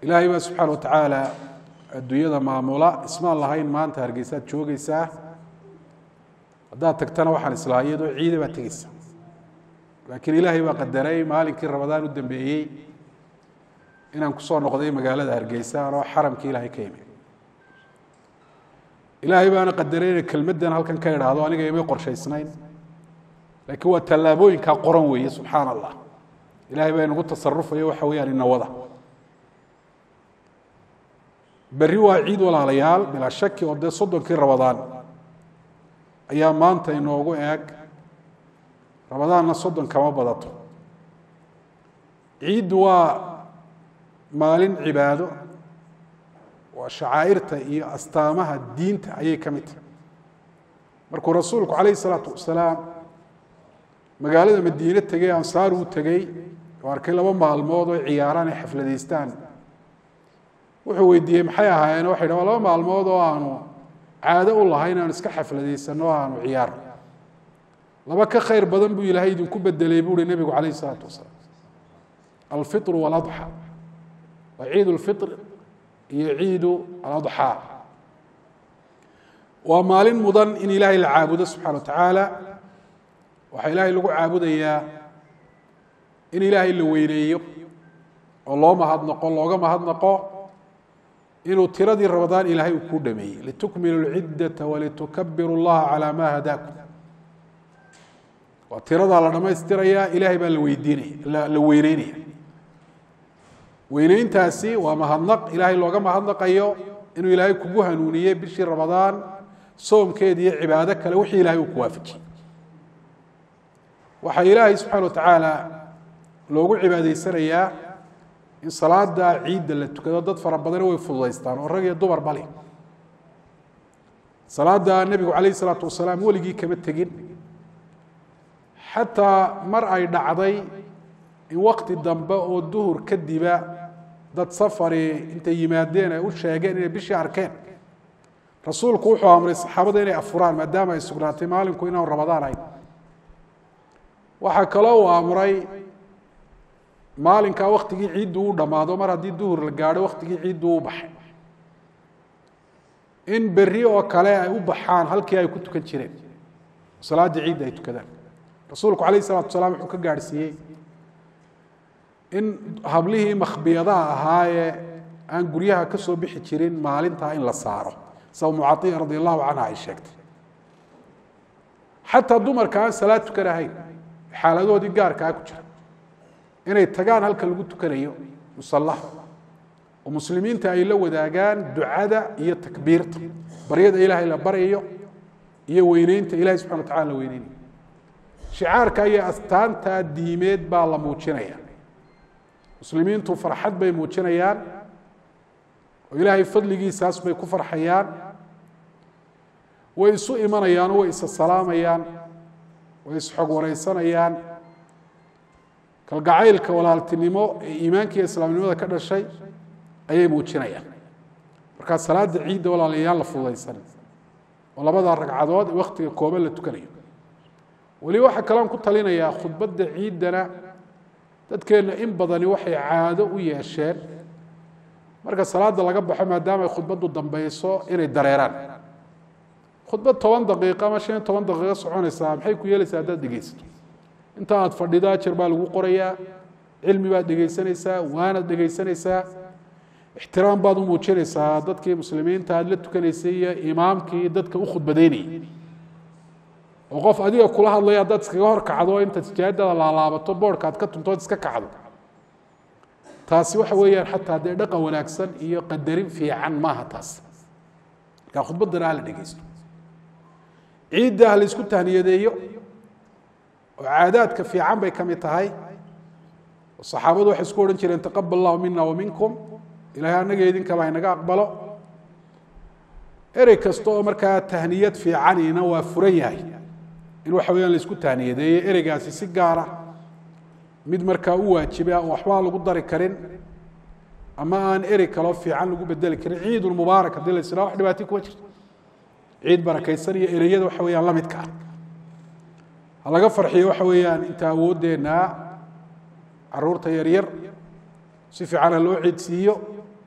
إلهي سبحانه وتعالى الدنيا معمولة اسم الله هين ما أنت هرجيسات شو جيسة هذا تقتنع وحن إسرائيل عيد بتجيس لكن إلهي وقدري مالك رمضان ودم بيجي إن أنكسر نقضي مجال هرجيسة أنا حرم كي إلهي كيمي إلهي بأنا قدرين كلمة دنا هل كان كير هذا أنا جاي قرش سنين لكن هو تلابوين كقرنوي سبحان الله إلهي بأنا قلت تصرفه يوحوي يعني النوضة بريوا عيد ولا ليال بلا شك وده صدق كي رمضان أيام ما أنت إنه وجوهك رمضان نصدق كما بدته عيد ومال عباده وشعائرته هي أستامها الدين أي كمت مركو رسولك عليه الصلاة والسلام مقالة من الدين تجي أنصار وتجي وأركل لما الموضوع عياران حفلة ديستان وحو يديهم حياها أنا واحد ولا ما الموضوع عنه عادة والله هنا نسك حفلة ديستان عنه عيار لما كخير بدن بي لهيد كوب الدليبور النبي عليه الصلاة والسلام الفطر والأضحى وعيد الفطر يعيد الأضحى ومال مضن إن إلهي العابد سبحانه وتعالى وحي إلهي اللي عابد إياه إن إلهي اللي وينيه والله ما هاد نقول الله ما هاد نقول إنه تردي رمضان إلهي وكودمي لتكملوا العدة ولتكبروا الله على ما هداكم وترد على ما يستريا إلهي بالويديني لوينيني وينين تاسي وما هنق إلهي لوجا ما هنق أيو إنه إلهي كبوها نونية بشي رمضان صوم كيدي عبادك لوحي إلهي وكوافج وحي إلهي سبحانه وتعالى لوجو عبادي سريا إن صلاة دا عيد اللي تكدد فربنا ويفضيستان والرجل الدبر بالي صلاة دا النبي عليه الصلاة والسلام هو اللي كمتجين حتى مرأي دعضي in waqti dambe oo duhur kadiba dad safari inta yimaadeen ay u sheegeen inay bishii arkeen rasuulku wuxuu amray saxaabada inay afuraan maadaama ay sugnaatay maalinku inuu ramadaan ay waxa kale oo amray maalinka waqtigii ciid uu dhamaado mar hadii duhur la gaaro waqtigii ciid uu baxay in berri oo kale ay u baxaan halkii ay ku tukan jireen salaada ciid ay tukadaan rasuulku kaleey salaatu salaam wuxuu ka gaarsiiyay in hablihii makhbiyadaha ahaaye aan guryaha ka soo bixi jirin maalinta in la saaro saw mu'atiya radiyallahu anha ay sheegtay hatta dumarka aan salaad tukanahay xaaladoodii gaarka ah ku jira inay tagaan halka lagu tukanayo musallah oo muslimiinta ay la wadaagaan ducada iyo takbiirta baryada ilaahay la barayo iyo weyneynta ilaahay subhanahu wa ta'ala weyneyn shicaarka iyo astaanta diimeed baa la muujinaya مسلمين تو فرحت بي موجينيان وإلهي فضلي ساس بي كفر حيان ويسو إيمانيان ويسو السلاميان ويسو حق وريسانيان كالقعيل كولالتنمو إيمانك يسلام نمو ذا كذا شيء أي موجينيان بركات صلاة عيد ولا ليان لفضل يسان ولا بدأ الرقعات وقت كوبل للتكريم ولي واحد كلام كنت لنا يا خطبة عيدنا dadkeena in badani waxay caado u yeesheen marka salaada laga baxo maadaama ay khudbadu dambayso inay dareeraan khudbad 10 daqiiqo ama 15 daqiiqo soconaysa maxay ku yeelaysaa dad dhageysto inta aad fadhida jir baa lagu qorayaa cilmi baad dhageysanaysaa waana dhageysanaysaa ixtiraam baad u muujinaysaa dadkii muslimiinta aad la tukanaysay imaamkii dadka u khudbadeynay وقف أديه كلها الله يدات سكجار كعدو أنت تجاهد على لعبة بورك عاد كتنتو تسك كعدو تاسي وحويا حتى هذا دقة وناكسن يقدرين في عن ما هتاس كأخذ بدر على دقيسته عيد ده اللي سكت هني يديه وعادات كفي عم بكم يتهاي الصحابة وحسكور إن شاء تقبل الله منا ومنكم إلى هنا جيدين كما ينقى أقبله إريك استو مركا تهنيات في عنينا وفرياي إنه حوالي اللي سكت هني يديه إريك أسي سجارة مد مركا واجبة وأحوال قدر كرين أما أن إريك لو في عن لقوا بدل كرين عيد المبارك بدل السنة واحد باتيك وجه عيد بركة سرية إريد وحوالي الله متكار الله غفر حي وحوالي أنت ودينا عرورة يرير سيفي على لو عيد سيو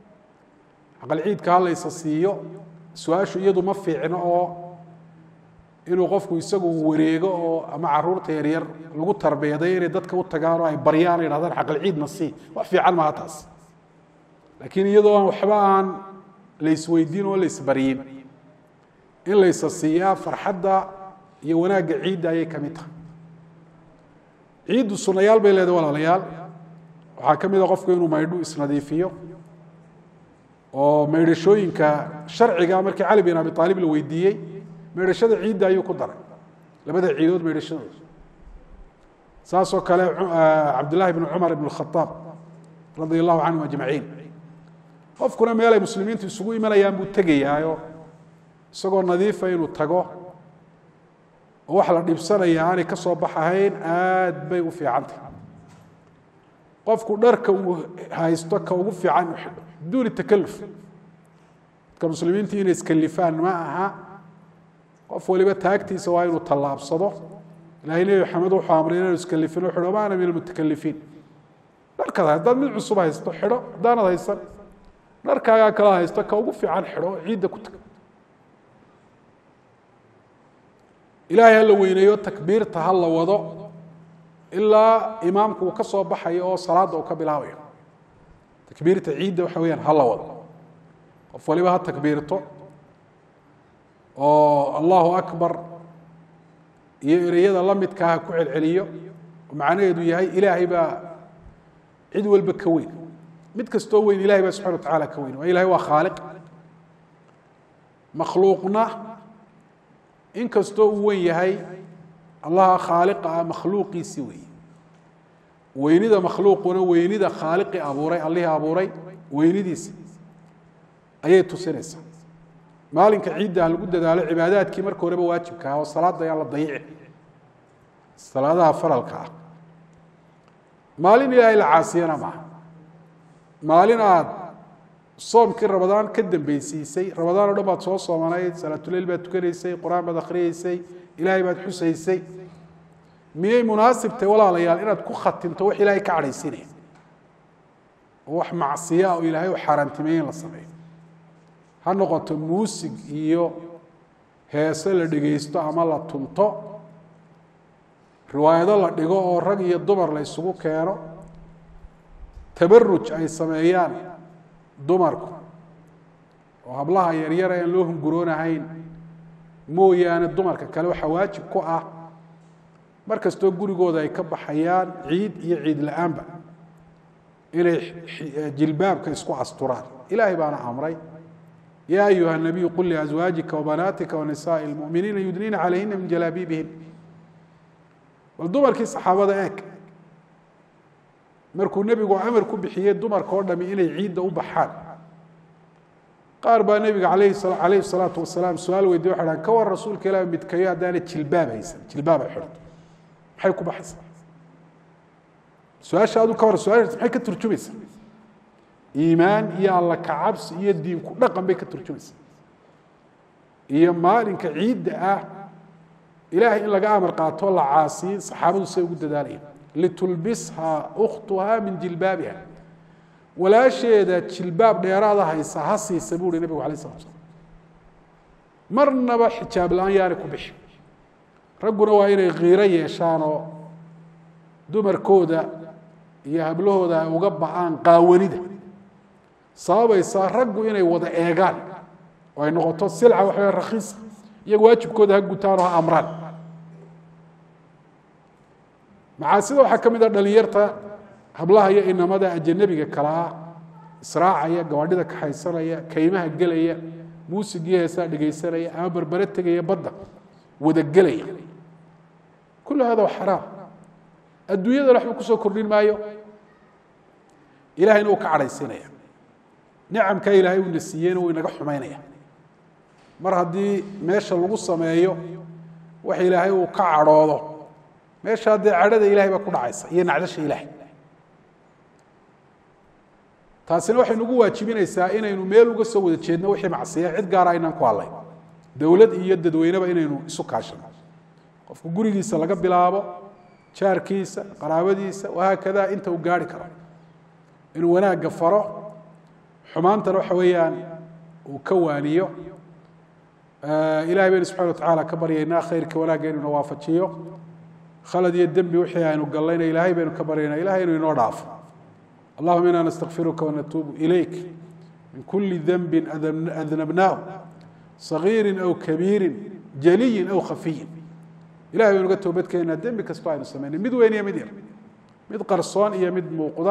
aqal ciidka hal isasiiyo su'aashu iyadu ma fiicno oo inuu qofku isagu wareego oo ama caruurta yar yar lagu tarbiyaday inay dadka u tagaan oo ay baryaan yiraahdaan aqal ciid nasi wax fiican ma taas laakiin iyadoo aan waxba aan la isweydiin oo la isbariyin in la isasiiyaa farxadda iyo wanaagga ciidda ayay kamid tahay ciiddu sunayaal bay leedahay walaalayaal waxaa ka mid ah qofku inuu maydho isnadiifiyo oo maydhashooyinka sharciga markii cali bin abi aalib la weydiiyey maydhashada ciidda ayuu ku daray labada ciidood maydhashadooda saasoo kale cabdullaahi bn cumar ibn khataab radia allahu canhum ajmaciin qofkuna meelay muslimiintu isugu imanayaan buu tegayaayo isagoo nadiifa inuu tago oo wax la dhibsanaya aanay ka soo baxahayn aad bay u fiicantahay qofku dharka uu haysto ka ugu fiican u xidho duuni takalluf dadka muslimiinta inay iskalifaan ma aha qof waliba taagtiisa waa inuu tallaabsado ilaahay nebi maxamed wuxuu amray inuu iskalifin oo xidho maana min almutakalifiin dharkaada haddaad mid cusub haysto xidho haddaanad haysan dharkaagaa kala haysto ka ugu fiican xidho oo ciidda ku taga ilaahay ha la weyneeyo takbiirta ha la wado ilaa imaamku uu ka soo baxayo oo salaadda uu ka bilaabayo takbiirta ciidda waxa weeyaan ha la wado qof waliba ha takbiirto oo allahu akbar iyo ereyada la midkaa ha ku celceliyo oo macnaheedu yahay ilaahay baa cid walba ka weyn mid kastoo weyn ilahay baa subxana wa tacaala ka weyn waa ilahay waa khaaliq makhluuqna in kastoo uu weyn yahay allaha khaaliqa ah makhluuqiisii weeye weynida makhluuquna weynida khaaliqii abuuray allihii abuuray weynidiisa ayay tusinaysaa maalinka ciidda ha lagu dadaalo cibaadaadkii marka horeba waajibka ah oo salaada ayaan la dayici salaadaha faralka ah maalin ilaahay la caasiyana maaha maalin aad soomkii rabadaan ka dambeysiisay rabadaan oo dhan baad soo soomanayd salaatuleyl baad tukanaysay qur-aan baad akhriyeysay ilaahay baad xusaysay miyay munaasib tahay walaalayaal inaad ku khatimto wax ilaahay ka cadhaysinaya oo wax macsiya oo ilaahay u xaaraantimeeye in la sameeyo ha noqoto muusig iyo heese la dhegaysto ama la tunto riwaayado la dhigo oo rag iyo dumar la isugu keeno tabaruj ay sameeyaan dumarku oo hablaha yaryar aan loo hunguroonahayn mooyaane dumarka kale waxaa waajib ku ah mar kastoo gurigooda ay ka baxayaan ciid iyo ciid la-aanba inay jilbaabka isku asturaan ilaahay baana amray yaa ayuha nabiyu qul liazwaajika wabanaatika wanisaa'i lmuminiina yudniina calayhina min jalaabiibihin bal dumarkii saxaabada eeg markuu nebigu amar ku bixiyey dumarka oo dhami inay ciidda u baxaan qaar baa nebiga calayhi salaatu wasalaam su-aal weydiye waxay dhahan ka war rasuulka ilaah midkayo haddaana jilbaab haysan jilbaab ay xidhato maxay ku baxaysaa su-aasha adu ka war su-aashaas maxay ka turjumaysaa iimaan iyo alla kacabsi iyo diinku dhaqan bay ka turjumaysaa iyo maalinka ciidda ah ilaahay in laga amar qaato la caasiyin saxaabadu say ugu dadaalayeen litulbishaa ukhtuhaa min jilbaabiha walaasheeda jilbaab dheeraada haysa ha siisa buu uhi nebigu alay slat slam marnaba xijaab la-aan yaanay ku bixin ragguna waa inay kiiro yeeshaan oo dumarkooda iyo hablahooda ay uga ba-aan qaawanida sababaysaa raggu inay wada eegaan oo ay noqoto silca waxaw rakiisa iyagu waajibkooda ha gutaan oo ha amraan macaasida waxaa ka mid ah dhalinyarta hablaha iyo inamada ajanabiga kala ah israacaya gabaadhida kaxaysanaya kaymaha gelaya muusigii heesaa dhegaysanaya ama berbere tegaya badda wada gelaya kullu hada waa xaraam adduunyada waxba kusoo kordhin maayo ilahayna uu ka cadhaysiinaya nicamkaa ilaahay uuna siiyeyna uu inaga xumaynaya mar haddii meesha lagu sameeyo wax ilaahay uu ka cadhoodo meesha haddee cadhada ilahay baa ku dhacaysa iyo nacdasha ilaahay taasina waxay nagu waajibinaysaa inaynu meel uga soo wada jeedno wixii macsiya cid gaara aynaan ku hadlayn dowlad iyo dadweyneba inaynu isu kaashano qofku gurigiisa laga bilaabo jaarkiisa qaraabadiisa wahaakada inta uu gaari karo inuu wanaagga faro xumaantana waxa weeyaan uu ka waaniyo ilahay baynu subxana watacaala ka baryaynaa khayrka wanaagga inuu na waafajiyo khalad iyo dembi wixii aynu gallayna ilaahay baynu ka baryaynaa ilahay inuu inoo dhaafo allahuma inaa nastakfiruka wanatuubu ilayk min kuli denbin adnabnaahu sagiirin aw kabiirin jaliyin aw khafiyin ilahay baynu ga toobadkeenaa dembi kastoo aynu samaynay mid weyn iyo mid yar mid qarsoon iyo mid muuqda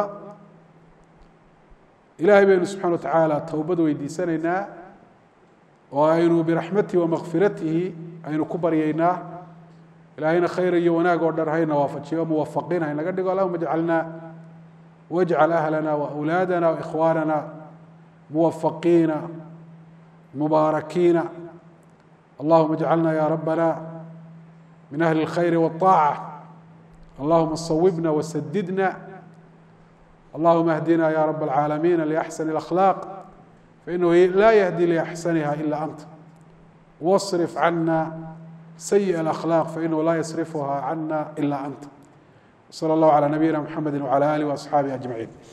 ilahay baynu subxana watacaala towbad weydiisanaynaa oo aynu biraxmatihi wamakfiratihi aynu ku baryaynaa ilahayna khayr iyo wanaag oo dhan hayna waafajiyo muwafaqiin haynaga dhigo allahuma jcalna wajcal ahlana waawlaadana waikhwaanana muwafaqiina mubaarakiina allahuma jcalna ya rabbana min ahli اlkhayr wالطaacة allahuma sawibna wasadidna اللهم اهدنا يا رب العالمين لأحسن الأخلاق فإنه لا يهدي لأحسنها إلا أنت واصرف عنا سيء الأخلاق فإنه لا يصرفها عنا إلا أنت صلى الله على نبينا محمد وعلى آله وأصحابه أجمعين